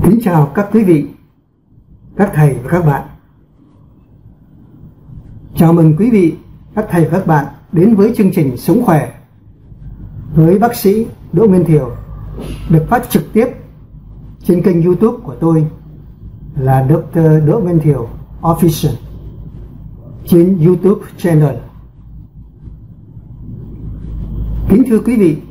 Kính chào các quý vị, các thầy và các bạn. Chào mừng quý vị, các thầy và các bạn đến với chương trình Sống Khỏe với bác sĩ Đỗ Nguyên Thiều, được phát trực tiếp trên kênh YouTube của tôi là Dr. Đỗ Nguyên Thiều Official trên YouTube channel. Kính thưa quý vị,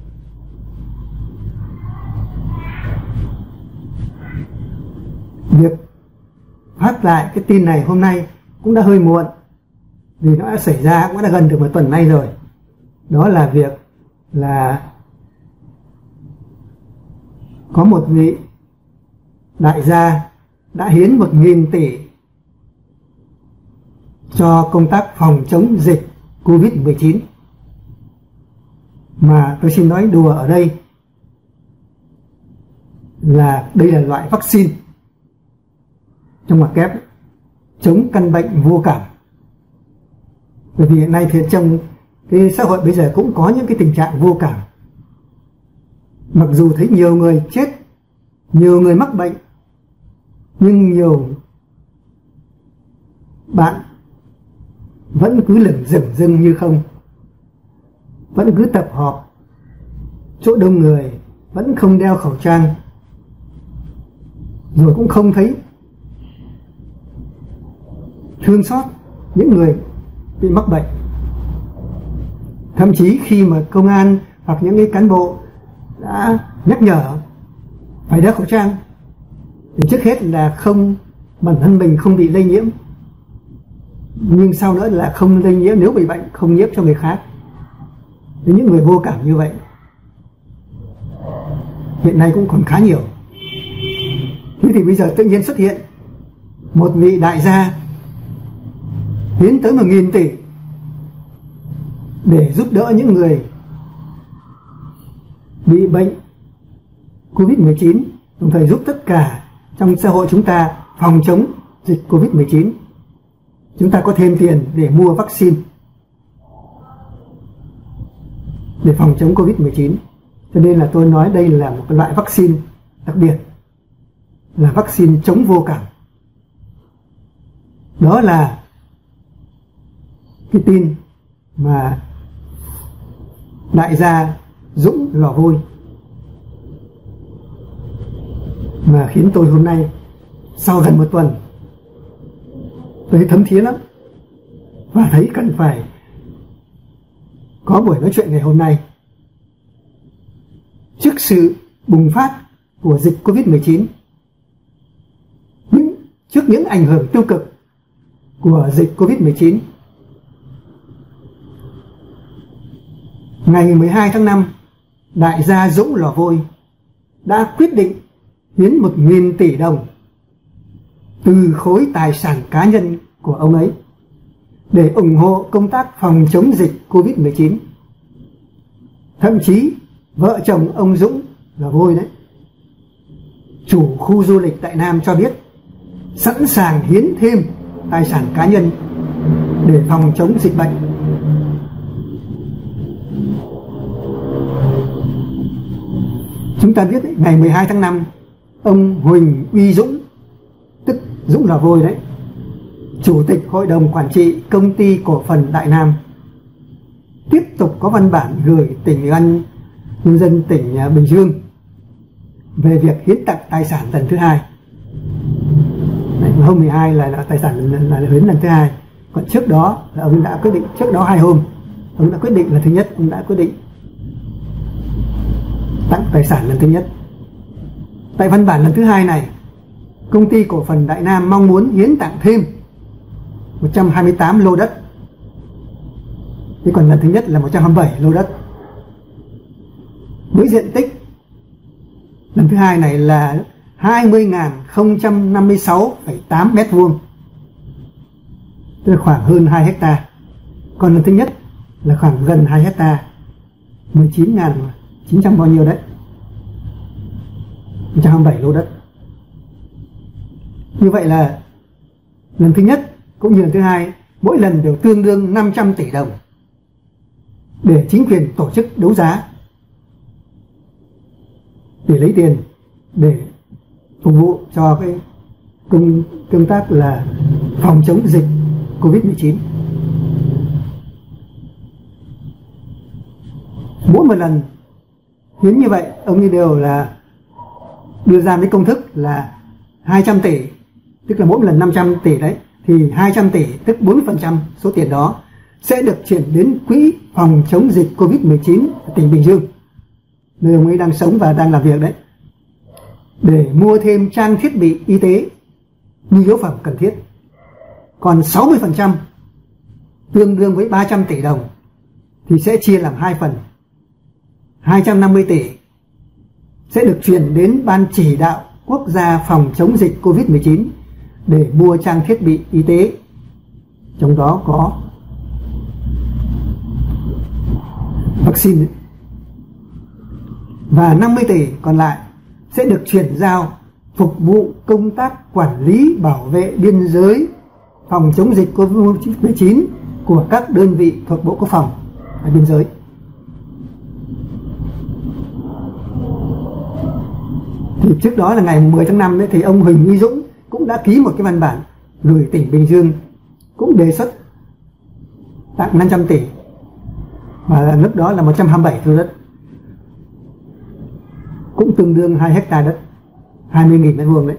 việc phát lại cái tin này hôm nay cũng đã hơi muộn, vì nó đã xảy ra cũng đã gần được một tuần nay rồi. Đó là việc là có một vị đại gia đã hiến 1.000 tỷ cho công tác phòng chống dịch Covid-19. Mà tôi xin nói đùa ở đây là đây là loại vaccine trong ngoặc kép chống căn bệnh vô cảm. Bởi vì hiện nay thì trong cái xã hội bây giờ cũng có những cái tình trạng vô cảm. Mặc dù thấy nhiều người chết, nhiều người mắc bệnh, nhưng nhiều bạn vẫn cứ lửng dưng như không, vẫn cứ tập họp chỗ đông người, vẫn không đeo khẩu trang, rồi cũng không thấy thương xót những người bị mắc bệnh. Thậm chí khi mà công an hoặc những cái cán bộ đã nhắc nhở phải đeo khẩu trang thì trước hết là không, bản thân mình không bị lây nhiễm, nhưng sau nữa là không lây nhiễm, nếu bị bệnh không nhiễm cho người khác. Đến những người vô cảm như vậy hiện nay cũng còn khá nhiều. Thế thì bây giờ tự nhiên xuất hiện một vị đại gia hiến tới 1.000 tỷ để giúp đỡ những người bị bệnh Covid-19, đồng thời giúp tất cả trong xã hội chúng ta phòng chống dịch Covid-19. Chúng ta có thêm tiền để mua vaccine để phòng chống Covid-19. Cho nên là tôi nói đây là một loại vaccine đặc biệt, là vaccine chống vô cảm. Đó là cái tin mà đại gia Dũng Lò Vôi mà khiến tôi hôm nay sau gần một tuần tôi thấy thấm thía lắm và thấy cần phải có buổi nói chuyện ngày hôm nay. Trước sự bùng phát của dịch Covid-19, trước những ảnh hưởng tiêu cực của dịch Covid-19, ngày 12 tháng 5, đại gia Dũng Lò Vôi đã quyết định hiến 1.000 tỷ đồng từ khối tài sản cá nhân của ông ấy để ủng hộ công tác phòng chống dịch Covid-19. Thậm chí vợ chồng ông Dũng Lò Vôi đấy, chủ khu du lịch Đại Nam, cho biết sẵn sàng hiến thêm tài sản cá nhân để phòng chống dịch bệnh. Chúng ta biết đấy, ngày 12 tháng 5, ông Huỳnh Uy Dũng, tức Dũng Lò Vôi đấy, Chủ tịch Hội đồng Quản trị Công ty Cổ phần Đại Nam, tiếp tục có văn bản gửi tỉnh Ủy ban Nhân dân tỉnh Bình Dương về việc hiến tặng tài sản lần thứ hai. Hôm 12 là tài sản là hiến lần thứ hai. Còn trước đó là ông đã quyết định, trước đó 2 hôm ông đã quyết định là thứ nhất, ông đã quyết định tặng tài sản lần thứ nhất. Tại văn bản lần thứ hai này, Công ty Cổ phần Đại Nam mong muốn hiến tặng thêm 128 lô đất. Thế còn lần thứ nhất là 127 lô đất. Với diện tích lần thứ hai này là 20.056,8 mét vuông, tức là khoảng hơn 2 hecta. Còn lần thứ nhất là khoảng gần 2 hecta, 19.900 bao nhiêu đấy, 127 lô đất. Như vậy là lần thứ nhất cũng như lần thứ hai, mỗi lần đều tương đương 500 tỷ đồng để chính quyền tổ chức đấu giá để lấy tiền để phục vụ cho cái công tác là phòng chống dịch Covid-19. Mỗi một lần hiến như vậy, ông ấy đều là đưa ra cái công thức là 200 tỷ, tức là mỗi một lần 500 tỷ đấy, thì 200 tỷ, tức 40% số tiền đó sẽ được chuyển đến quỹ phòng chống dịch Covid-19 ở tỉnh Bình Dương, nơi ông ấy đang sống và đang làm việc đấy, để mua thêm trang thiết bị y tế, nhu yếu phẩm cần thiết. Còn 60%, tương đương với 300 tỷ đồng, thì sẽ chia làm hai phần. 250 tỷ sẽ được chuyển đến Ban Chỉ đạo Quốc gia phòng chống dịch Covid-19 để mua trang thiết bị y tế, trong đó có vaccine. Và 50 tỷ còn lại sẽ được chuyển giao phục vụ công tác quản lý bảo vệ biên giới, phòng chống dịch Covid-19 của các đơn vị thuộc Bộ Quốc phòng ở biên giới. Thì trước đó là ngày 10 tháng 5 đấy, thì ông Huỳnh Uy Dũng cũng đã ký một cái văn bản gửi tỉnh Bình Dương, cũng đề xuất tặng 500 tỷ, mà lúc đó là 127 thửa đất, cũng tương đương 2 hectare đất, 20.000 mét vuông đấy.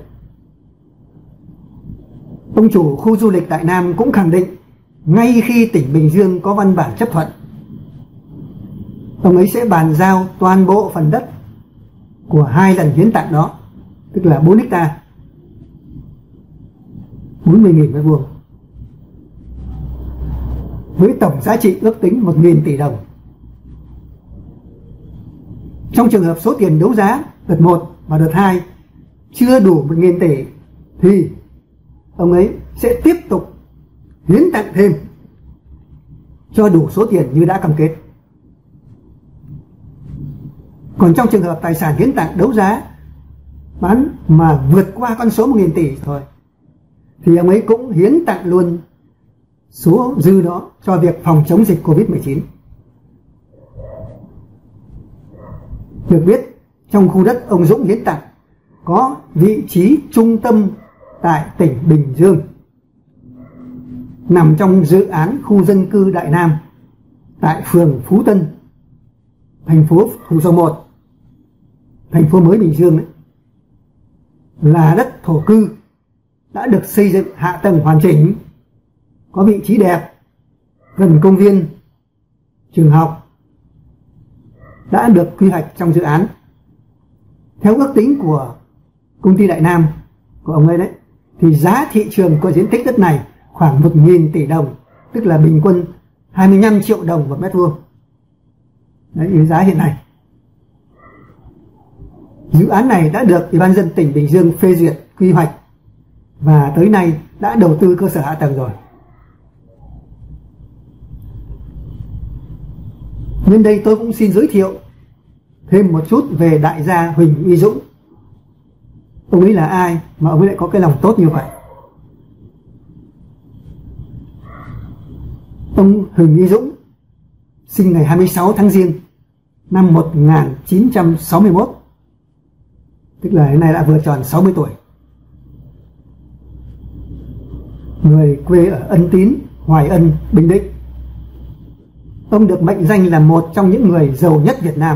Ông chủ khu du lịch Đại Nam cũng khẳng định ngay khi tỉnh Bình Dương có văn bản chấp thuận, ông ấy sẽ bàn giao toàn bộ phần đất của 2 lần hiến tặng đó, tức là 4 hectare, 40.000 mét vuông, với tổng giá trị ước tính 1.000 tỷ đồng. Trong trường hợp số tiền đấu giá đợt 1 và đợt 2 chưa đủ 1.000 tỷ thì ông ấy sẽ tiếp tục hiến tặng thêm cho đủ số tiền như đã cam kết. Còn trong trường hợp tài sản hiến tặng đấu giá bán mà vượt qua con số 1.000 tỷ thôi, thì ông ấy cũng hiến tặng luôn số dư đó cho việc phòng chống dịch Covid-19. Được biết, trong khu đất ông Dũng hiến tặng có vị trí trung tâm tại tỉnh Bình Dương, nằm trong dự án khu dân cư Đại Nam tại phường Phú Tân, thành phố Thủ Dầu Một, thành phố mới Bình Dương đấy, là đất thổ cư, đã được xây dựng hạ tầng hoàn chỉnh, có vị trí đẹp, gần công viên, trường học, đã được quy hoạch trong dự án. Theo ước tính của công ty Đại Nam, của ông ấy đấy, thì giá thị trường của diện tích đất này khoảng 1.000 tỷ đồng, tức là bình quân 25 triệu đồng một mét vuông. Đấy là giá hiện nay. Dự án này đã được Ủy ban nhân dân tỉnh Bình Dương phê duyệt quy hoạch và tới nay đã đầu tư cơ sở hạ tầng rồi. Nhân đây tôi cũng xin giới thiệu thêm một chút về đại gia Huỳnh Uy Dũng. Ông ấy là ai mà ông ấy lại có cái lòng tốt như vậy? Ông Huỳnh Uy Dũng sinh ngày 26 tháng Giêng năm 1961, tức là hiện nay đã vừa tròn 60 tuổi. Người quê ở Ân Tín, Hoài Ân, Bình Định. Ông được mệnh danh là một trong những người giàu nhất Việt Nam.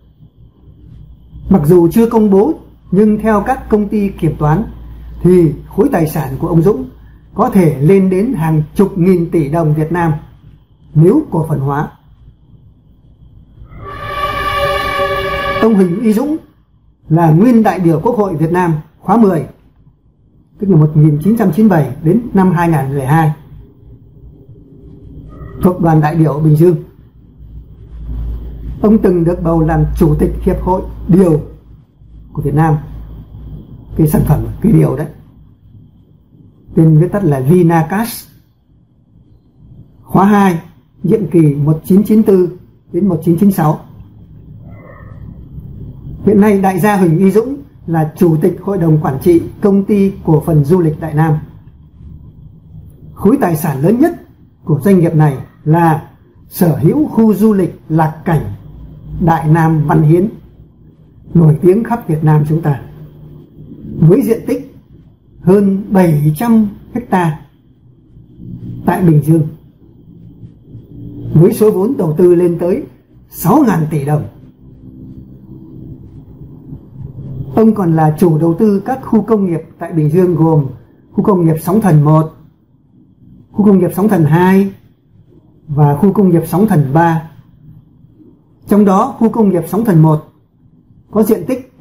Mặc dù chưa công bố, nhưng theo các công ty kiểm toán thì khối tài sản của ông Dũng có thể lên đến hàng chục nghìn tỷ đồng Việt Nam nếu cổ phần hóa. Ông Huỳnh Uy Dũng là nguyên đại biểu Quốc hội Việt Nam khóa 10, tức là 1997 đến năm 2002, thuộc đoàn đại biểu Bình Dương. Ông từng được bầu làm chủ tịch Hiệp hội Điều của Việt Nam, cái sản phẩm cái điều đấy, tên viết tắt là Vinacast, khóa 2, nhiệm kỳ 1994 đến 1996. Hiện nay đại gia Huỳnh Uy Dũng là chủ tịch hội đồng quản trị công ty cổ phần du lịch Đại Nam. Khối tài sản lớn nhất của doanh nghiệp này là sở hữu khu du lịch Lạc Cảnh Đại Nam Văn Hiến, nổi tiếng khắp Việt Nam chúng ta. với diện tích hơn 700 hecta tại Bình Dương, với số vốn đầu tư lên tới 6.000 tỷ đồng. Ông còn là chủ đầu tư các khu công nghiệp tại Bình Dương gồm khu công nghiệp Sóng Thần 1, khu công nghiệp Sóng Thần 2 và khu công nghiệp Sóng Thần 3. Trong đó khu công nghiệp Sóng Thần 1 có diện tích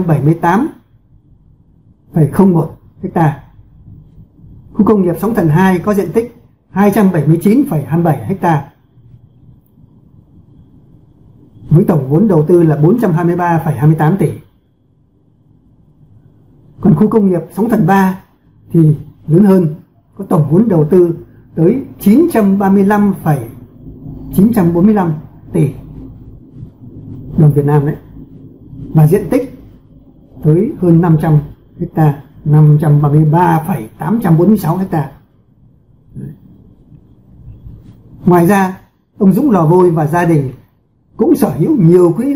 178,01 ha. Khu công nghiệp Sóng Thần 2 có diện tích 279,27 ha. Với tổng vốn đầu tư là 423,28 tỷ. Còn khu công nghiệp Sóng Thần 3 thì lớn hơn, có tổng vốn đầu tư tới 935,945 tỷ đồng Việt Nam đấy, và diện tích tới hơn 500 ha, 533,846 ha. Ngoài ra, ông Dũng Lò Vôi và gia đình cũng sở hữu nhiều quỹ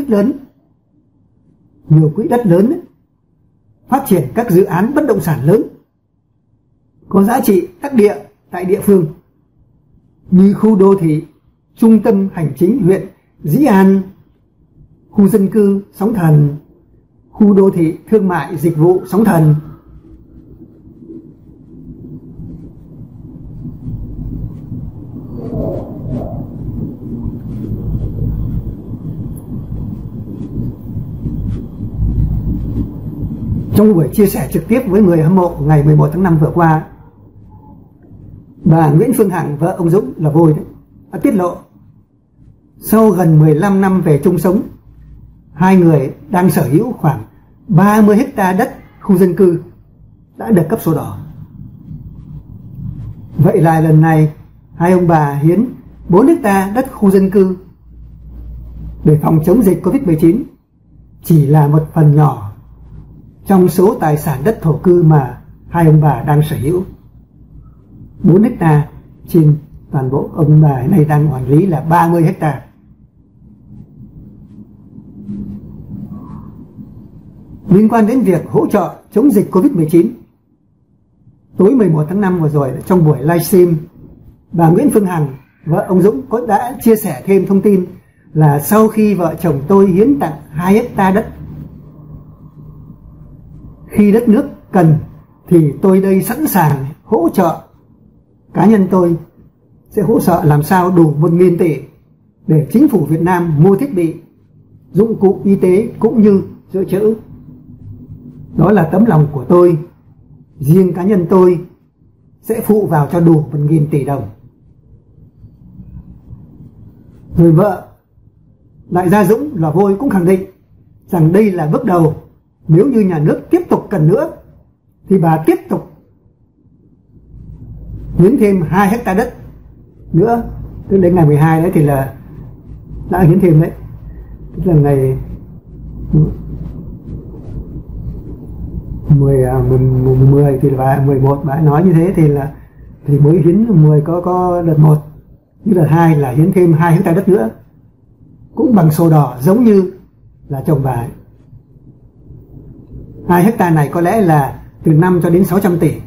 đất lớn ấy, phát triển các dự án bất động sản lớn có giá trị đắc địa tại địa phương, như khu đô thị trung tâm hành chính huyện Dĩ An, khu dân cư Sóng Thần, khu đô thị thương mại dịch vụ Sóng Thần. Trong buổi chia sẻ trực tiếp với người hâm mộ ngày 11 tháng 5 vừa qua, bà Nguyễn Phương Hằng, vợ ông Dũng Lò Vôi đã tiết lộ sau gần 15 năm về chung sống, hai người đang sở hữu khoảng 30 hecta đất khu dân cư đã được cấp sổ đỏ. Vậy là lần này hai ông bà hiến 4 hecta đất khu dân cư để phòng chống dịch Covid-19 chỉ là một phần nhỏ trong số tài sản đất thổ cư mà hai ông bà đang sở hữu. 4 hecta trên toàn bộ ông bà này đang quản lý là 30 hecta. Liên quan đến việc hỗ trợ chống dịch Covid-19, tối 11 tháng 5 vừa rồi, trong buổi livestream, bà Nguyễn Phương Hằng, vợ ông Dũng đã chia sẻ thêm thông tin là sau khi vợ chồng tôi hiến tặng 2 hecta đất, khi đất nước cần thì tôi đây sẵn sàng hỗ trợ. Cá nhân tôi sẽ hỗ trợ làm sao đủ 1.000 tỷ để chính phủ Việt Nam mua thiết bị, dụng cụ y tế cũng như dự trữ. Đó là tấm lòng của tôi. Riêng cá nhân tôi sẽ phụ vào cho đủ 1.000 tỷ đồng. Người vợ đại gia Dũng Lò Vôi cũng khẳng định rằng đây là bước đầu. Nếu như nhà nước tiếp tục cần nữa thì bà tiếp tục hiến thêm 2 hecta đất nữa. Tức đến ngày 12 đấy thì là đã hiến thêm đấy. Tức là ngày 10 thì bà 11 bà nói như thế thì mới hiến 10 có đợt 1, như đợt 2 là hiến thêm 2 hecta đất nữa, cũng bằng sổ đỏ giống như là chồng bà ấy. 2 hecta này có lẽ là từ 5 cho đến 600 tỷ.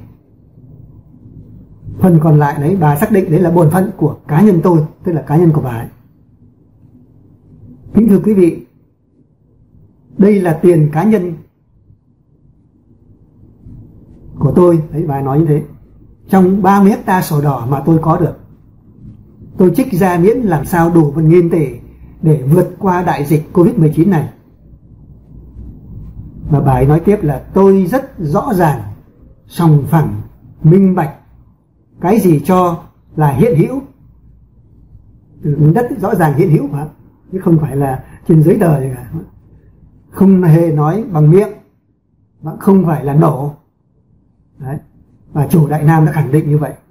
Phần còn lại đấy bà xác định đấy là bổn phận của cá nhân tôi, tức là cá nhân của bà ấy. Kính thưa quý vị, đây là tiền cá nhân của tôi, đấy bà nói như thế. Trong 30 hecta sổ đỏ mà tôi có được, tôi trích ra miễn làm sao đủ 1.000 tỷ để vượt qua đại dịch Covid-19 này. Mà bà ấy nói tiếp là tôi rất rõ ràng, sòng phẳng, minh bạch, cái gì cho là hiện hữu. Đất rõ ràng hiện hữu mà, chứ không phải là trên giấy tờ gì cả. Không hề nói bằng miệng, và không phải là nổ. Đấy. Và chủ Đại Nam đã khẳng định như vậy.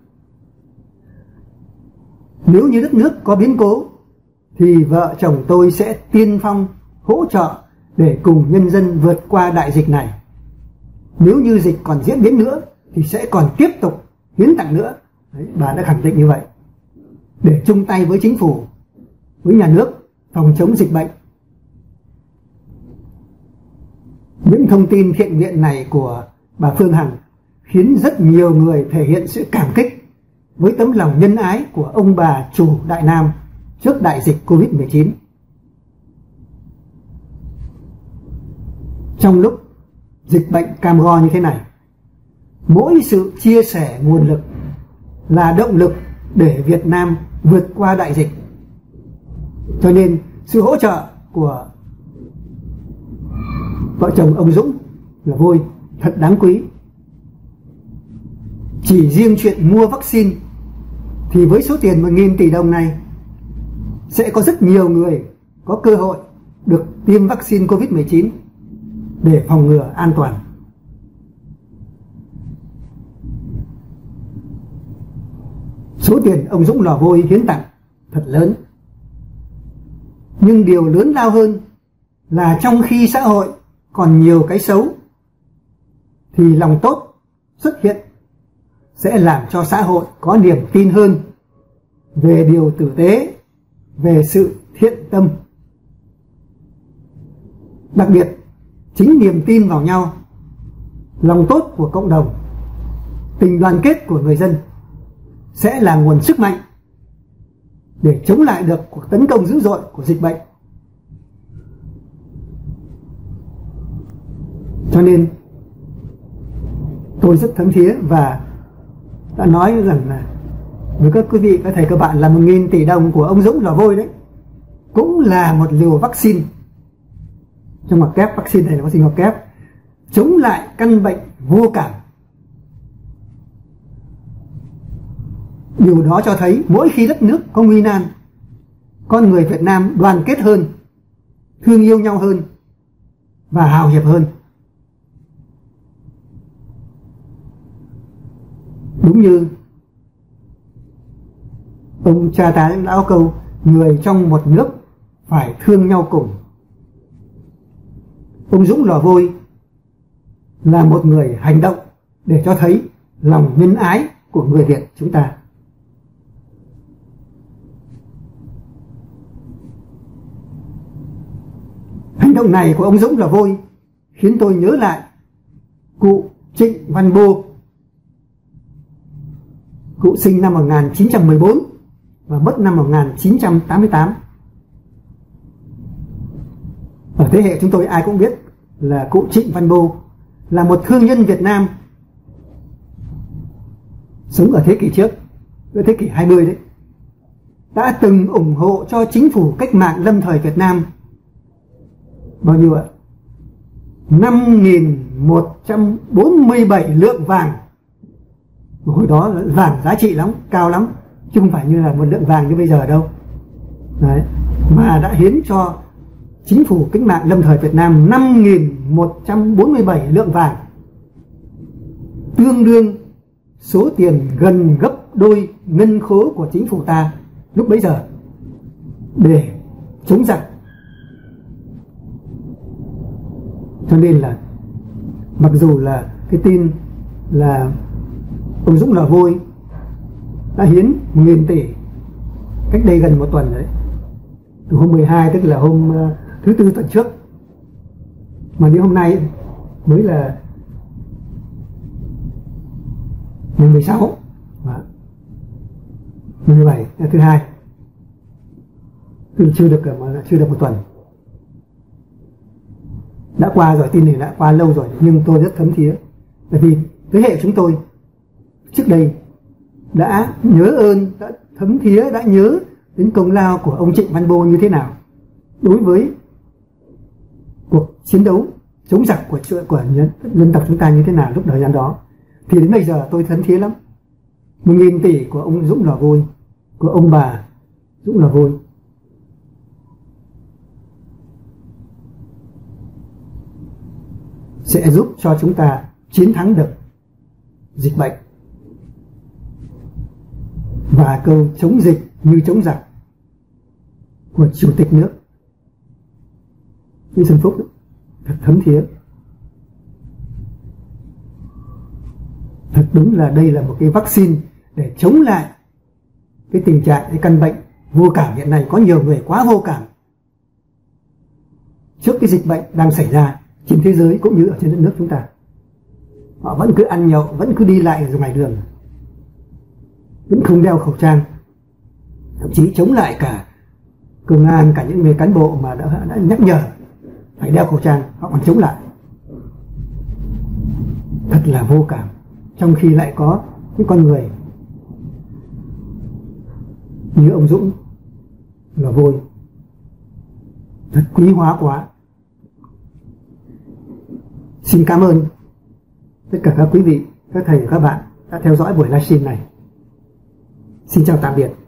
Nếu như đất nước có biến cố thì vợ chồng tôi sẽ tiên phong hỗ trợ để cùng nhân dân vượt qua đại dịch này. Nếu như dịch còn diễn biến nữa thì sẽ còn tiếp tục hiến tặng nữa. Đấy, bà đã khẳng định như vậy. Để chung tay với chính phủ, với nhà nước phòng chống dịch bệnh. Những thông tin thiện nguyện này của bà Phương Hằng khiến rất nhiều người thể hiện sự cảm kích với tấm lòng nhân ái của ông bà chủ Đại Nam trước đại dịch Covid-19. Trong lúc dịch bệnh cam go như thế này, mỗi sự chia sẻ nguồn lực là động lực để Việt Nam vượt qua đại dịch. Cho nên sự hỗ trợ của vợ chồng ông Dũng là Vôi thật đáng quý. Chỉ riêng chuyện mua vaccine thì với số tiền 1.000 tỷ đồng này sẽ có rất nhiều người có cơ hội được tiêm vaccine Covid-19 để phòng ngừa an toàn. Số tiền ông Dũng Lò Vôi hiến tặng thật lớn. Nhưng điều lớn lao hơn là trong khi xã hội còn nhiều cái xấu thì lòng tốt xuất hiện sẽ làm cho xã hội có niềm tin hơn về điều tử tế, về sự thiện tâm. Đặc biệt, chính niềm tin vào nhau, lòng tốt của cộng đồng, tình đoàn kết của người dân sẽ là nguồn sức mạnh để chống lại được cuộc tấn công dữ dội của dịch bệnh. Cho nên tôi rất thấm thía và đã nói rằng là với các quý vị, các thầy, các bạn là 1.000 tỷ đồng của ông Dũng Lò Vôi đấy cũng là một liều vaccine. Trong ngoặc kép, vaccine này là vaccine ngoặc kép chống lại căn bệnh vô cảm. Điều đó cho thấy mỗi khi đất nước có nguy nan, con người Việt Nam đoàn kết hơn, thương yêu nhau hơn và hào hiệp hơn. Đúng như ông cha ta đã có câu, người trong một nước phải thương nhau cùng. Ông Dũng Lò Vôi là một người hành động để cho thấy lòng nhân ái của người Việt chúng ta. Hành động này của ông Dũng Lò Vôi khiến tôi nhớ lại cụ Trịnh Văn Bô. Cụ sinh năm 1914 và mất năm 1988. Ở thế hệ chúng tôi ai cũng biết là cụ Trịnh Văn Bô là một thương nhân Việt Nam sống ở thế kỷ trước, ở thế kỷ 20 đấy, đã từng ủng hộ cho chính phủ cách mạng lâm thời Việt Nam bao nhiêu ạ? 5.147 lượng vàng. Hồi đó là vàng giá trị lắm, cao lắm, chứ không phải như là một lượng vàng như bây giờ đâu. Đấy. Mà đã hiến cho chính phủ cách mạng lâm thời Việt Nam 5.147 lượng vàng, tương đương số tiền gần gấp đôi ngân khố của chính phủ ta lúc bấy giờ để chống giặc. Cho nên là mặc dù là cái tin là ông Dũng Lò Vôi đã hiến 1.000 tỷ cách đây gần một tuần đấy, từ hôm 12, tức là hôm thứ Tư tuần trước, mà đến hôm nay mới là ngày 16 và 17 là thứ Hai, chưa được một tuần. Đã qua rồi, tin này đã qua lâu rồi, nhưng tôi rất thấm thía, bởi vì thế hệ chúng tôi trước đây đã nhớ ơn, đã thấm thía, đã nhớ đến công lao của ông Trịnh Văn Bô như thế nào đối với cuộc chiến đấu chống giặc của dân tộc chúng ta như thế nào lúc thời gian đó. Thì đến bây giờ tôi thấm thía lắm. 1.000 tỷ của ông Dũng Lò Vôi, của ông bà Dũng Lò Vôi sẽ giúp cho chúng ta chiến thắng được dịch bệnh. Và câu chống dịch như chống giặc của Chủ tịch nước Nguyễn Xuân Phúc thật thấm thía. Thật đúng là đây là một cái vaccine để chống lại cái tình trạng, cái căn bệnh vô cảm hiện nay. Có nhiều người quá vô cảm trước cái dịch bệnh đang xảy ra trên thế giới cũng như ở trên đất nước chúng ta. Họ vẫn cứ ăn nhậu, vẫn cứ đi lại ngoài đường, vẫn không đeo khẩu trang, thậm chí chống lại cả công an, cả những người cán bộ mà đã nhắc nhở phải đeo khẩu trang, họ còn chống lại. Thật là vô cảm. Trong khi lại có những con người như ông Dũng, Lò Vôi, thật quý hóa quá. Xin cảm ơn tất cả các quý vị, các thầy và các bạn đã theo dõi buổi livestream này. Xin chào tạm biệt.